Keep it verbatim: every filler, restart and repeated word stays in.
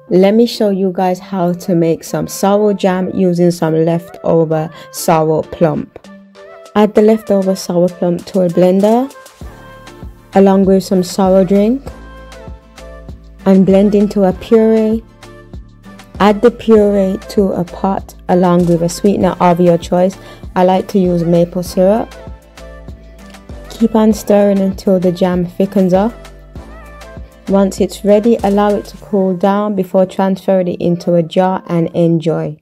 Let me show you guys how to make some sorrel jam using some leftover sorrel plump. Add the leftover sorrel plump to a blender along with some sorrel drink and blend into a puree. Add the puree to a pot along with a sweetener of your choice. I like to use maple syrup. Keep on stirring until the jam thickens up. Once it's ready, allow it to cool down before transferring it into a jar and enjoy.